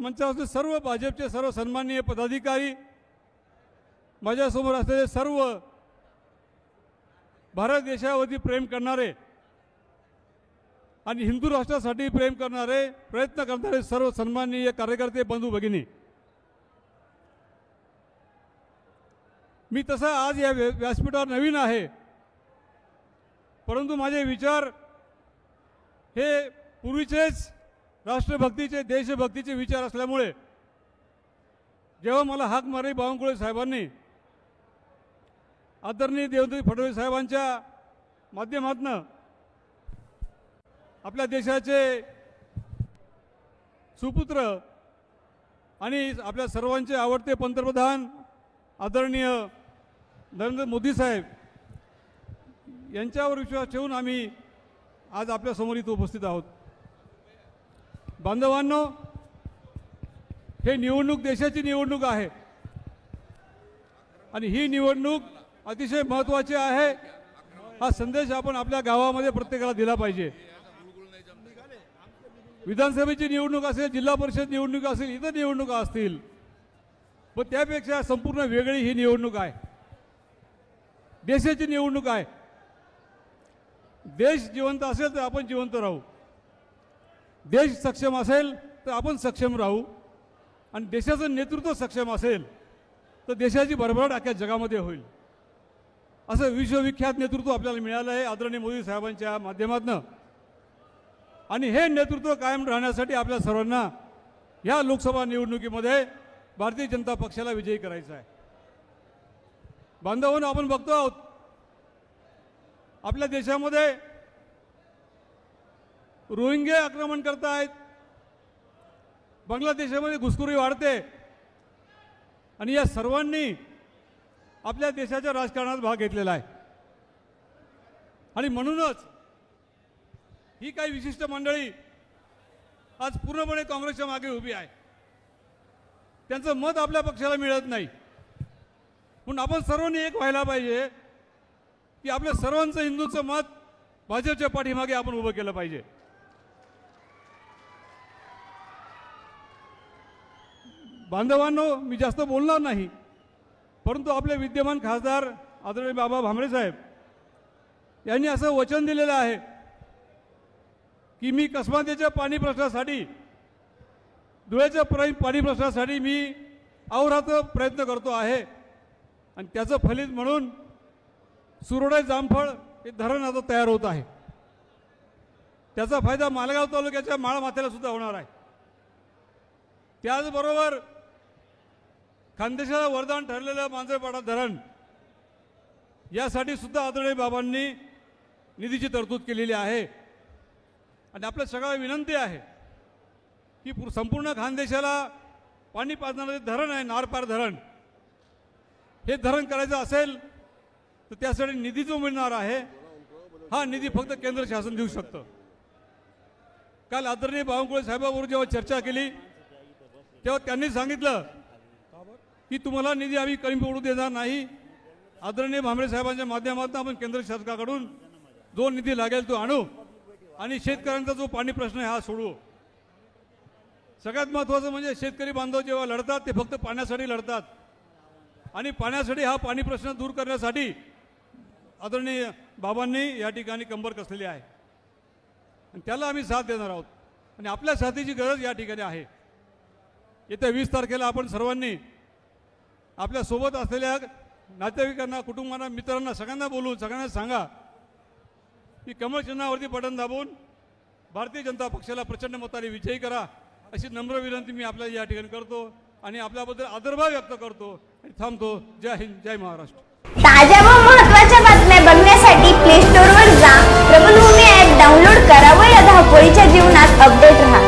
मंचावरचे सर्व भाजपचे सर्व सन्माननीय पदाधिकारी, माझ्यासमोर असलेले सर्व भारत देशावरती प्रेम करणारे आणि हिंदू राष्ट्रासाठी प्रेम करणारे, प्रयत्न करणारे सर्व सन्माननीय कार्यकर्ते, बंधू भगिनी, मी तसा आज या व्यासपीठावर नवीन आहे, परंतु माझे विचार हे पूर्वीचेच राष्ट्रभक्तीचे, देशभक्तीचे विचार असल्यामुळे जेव्हा मला हाक मारली बावनकुळे साहेबांनी, आदरणीय देवेंद्र फडणवीस साहेबांच्या माध्यमातून आपल्या देशाचे सुपुत्र आणि आपल्या सर्वांचे आवडते पंतप्रधान आदरणीय नरेंद्र मोदी साहेब यांच्यावर विश्वास ठेवून आम्ही आज आपल्या समोर इथं उपस्थित आहोत। बांधवांनो, हे निवडणूक देशाची निवडणूक आहे आणि ही निवडणूक अतिशय महत्त्वाची आहे। हा संदेश आपण आपल्या गावामध्ये प्रत्येकाला दिला पाहिजे। विधानसभेची निवडणूक असेल, जिल्हा परिषद निवडणूक असेल, इतर निवडणुका असतील, पण त्यापेक्षा संपूर्ण वेगळी ही निवडणूक आहे। देशाची निवडणूक आहे। देश जिवंत असेल तर आपण जिवंत राहू, देश सक्षम असेल तर आपण सक्षम राहू, आणि देशाचं नेतृत्व सक्षम असेल तर देशाची भरभराट अख्ख्या जगामध्ये होईल। असं विश्वविख्यात नेतृत्व आपल्याला मिळालं आहे आदरणीय मोदी साहेबांच्या माध्यमातून, आणि हे नेतृत्व कायम राहण्यासाठी आपल्या सर्वांना या लोकसभा निवडणुकीमध्ये भारतीय जनता पक्षाला विजयी करायचा आहे। बांधवांनो, आपण बघतो आहोत आपल्या देशामध्ये रोहिंग्या आक्रमण करतायत, बांगलादेशामध्ये घुसखोरी वाढते, आणि या सर्वांनी आपल्या देशाच्या राजकारणात भाग घेतलेला आहे। आणि म्हणूनच ही काही विशिष्ट मंडळी आज पूर्णपणे काँग्रेसच्या मागे उभी आहे। त्यांचं मत आपल्या पक्षाला मिळत नाही, म्हणून आपण सर्वांनी एक व्हायला पाहिजे की आपल्या सर्वांचं हिंदूचं मत भाजपच्या पाठीमागे आपण उभं केलं पाहिजे। बांधवांनो, मी जास्त बोलणार नाही, परंतु आपले विद्यमान खासदार आदरणीय बाबा भामरे साहेब यांनी असं वचन दिलेलं आहे की मी कसमातेच्या पाणी प्रश्नासाठी, धुळ्याच्या पाणी प्रश्नासाठी मी अहोरात्र प्रयत्न करतो आहे, आणि त्याचं फलित म्हणून सुरोडे जामफळ हे धरण आता तयार होत आहे। त्याचा फायदा मालेगाव तालुक्याच्या माळमाथ्याला सुद्धा होणार आहे। त्याचबरोबर खानदेशाला वरदान ठरलेलं मांजरपाडा धरण यासाठी सुद्धा आदरणीय बाबांनी निधीची तरतूद केलेली आहे। आणि आपल्या सगळ्यांना विनंती आहे की संपूर्ण खानदेशाला पाणी पाजणारे धरण आहे नारपार धरण, हे धरण करायचं असेल तर त्यासाठी निधी जो मिळणार आहे हा निधी फक्त केंद्र शासन देऊ शकतं। काल आदरणीय बावनकुळे साहेबांबरोबर जेव्हा चर्चा केली तेव्हा त्यांनी सांगितलं की तुम्हाला निधी आम्ही कमी पडू देणार नाही, आदरणीय भामरे साहेबांच्या माध्यमातून आपण केंद्र शासनाकडून जो निधी लागेल तो आणू आणि शेतकऱ्यांचा जो पाणी प्रश्न आहे हा सोडवू। सगळ्यात महत्त्वाचं म्हणजे शेतकरी बांधव जेव्हा लढतात ते फक्त पाण्यासाठी लढतात, आणि पाण्यासाठी हा पाणी प्रश्न दूर करण्यासाठी आदरणीय बाबांनी या ठिकाणी कंबर कसलेली आहे, आणि त्याला आम्ही साथ देणार आहोत, आणि आपल्या साथीची गरज या ठिकाणी आहे। येत्या 20 तारखेला आपण सर्वांनी आपल्या सोबत असलेल्या नातेवाईकांना, कुटुंबांना, मित्रांना सगळ्यांना बोलून सगळ्यांना सांगा की कमळ चिन्हावरती बटन दाबून भारतीय जनता पक्षाला प्रचंड मताने विजयी करा, अशी नम्र विनंती मी आपल्याला या ठिकाणी करतो आणि आपल्याबद्दल आदरभाव व्यक्त करतो आणि थांबतो। जय हिंद, जय महाराष्ट्र। ताज्या व महत्त्वाच्या बातम्या बघण्यासाठी प्ले स्टोअरवर जा, प्रबलभूमी ॲप डाउनलोड करा व या धावपळीच्या जीवनात अपडेट राहा।